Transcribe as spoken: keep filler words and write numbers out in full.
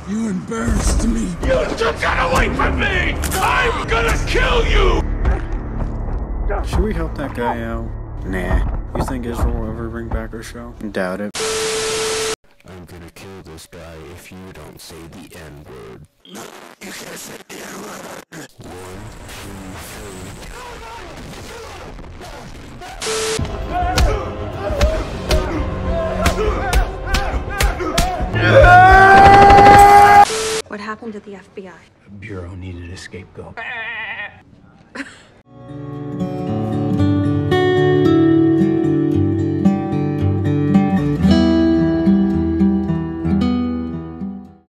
You embarrassed me. You took that away from me! I'm gonna kill you! Should we help that guy out? Nah. You think Israel will ever bring back her show? Doubt it. I'm gonna kill this guy if you don't say the N-word. No, you can't say the N-word. One, two, What happened to the F B I? The Bureau needed a scapegoat.